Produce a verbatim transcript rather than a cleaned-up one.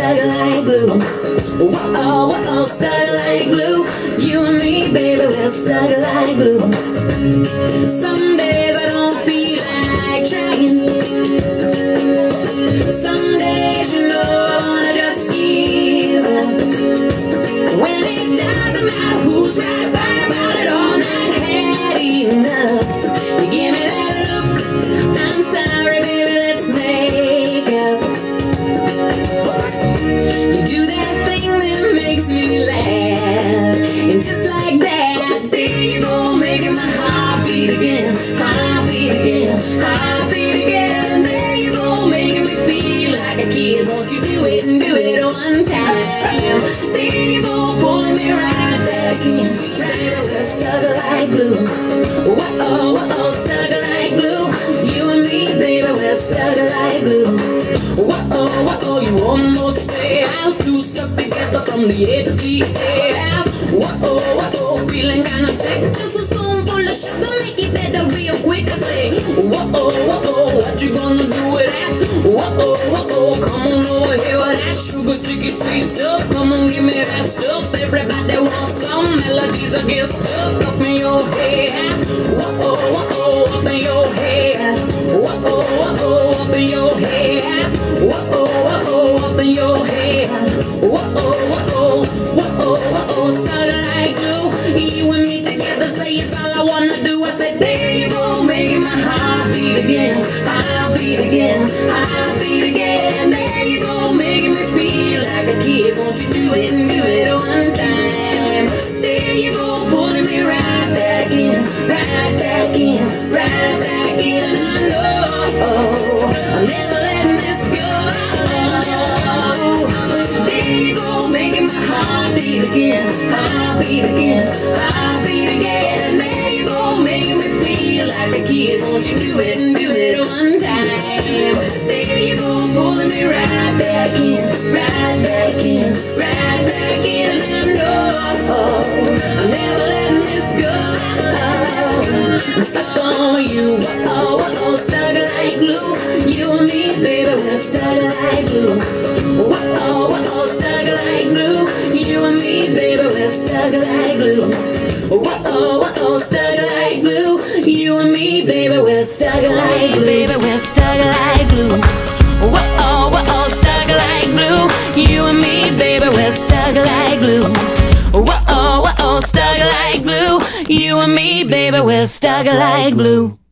stuck like glue. Whoa, whoa, stuck like glue. You and me, baby, we're stuck like glue. Some days I don't feel like trying. Some days, you know, I wanna just give up. When it doesn't matter who's right, fight about it all night, had enough. You give me that look, I'm sorry, baby, let's make up. You do that thing that makes me laugh, and just like that, there you go, making my heart beat again, heart beat again, heart beat again. There you go, making me feel like a kid. Won't you do it and do it one time? There you go, pulling me right back in. Baby, we're stuck like glue. Whoa, whoa, stuck like glue. You and me, baby, we're stuck like glue. Whoa, whoa, you almost fell. Two stuck together from the A to the A. Whoa, whoa, feeling kinda sick. Just a spoonful of sugar, make it better real quick. I say, whoa, whoa, what you gonna do with that? Whoa, whoa, come on over here with that sugar, sticky, sweet stuff. Come on, give me that stuff. Everybody wants some melodies that get stuck up in your head. Whoa, whoa, up in your head. Whoa, whoa, up in your head. Whoa, whoa, up in your head. Whoa, whoa, whoa, whoa, stuck like glue. You and me together, say it's all I wanna do. I said, there you go, making my heart beat again, heart beat again, heart beat again. There you go, making me feel like a kid. Won't you do it and do it one time? There you go, pulling me right back in, right back in, right back in. I know I'm never letting this go. There you go, making my heart beat again, heart beat again, heart beat again. There you go, making me feel like a kid. Won't you do it and do it one time? There you go, pulling me right back in, right back in, right back in. I know I'm never letting this go. I'm stuck on you, oh, oh, stuck like glue. You and me, baby, we're stuck like glue. Whoa, whoa, stuck like glue. You and me, baby, we're stuck like glue. Whoa, whoa, stuck like glue. You and me, baby, we're stuck like glue. Baby, we're stuck like glue. Whoa, whoa, stuck like glue. You and me, baby, we're stuck like glue. Whoa, whoa, stuck like glue. You and me, baby, we're stuck like glue.